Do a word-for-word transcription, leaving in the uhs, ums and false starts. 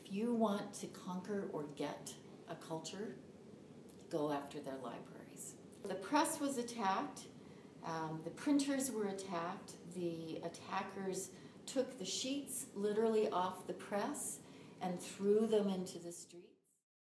If you want to conquer or get a culture, go after their libraries. The press was attacked, um, the printers were attacked, the attackers took the sheets literally off the press and threw them into the street.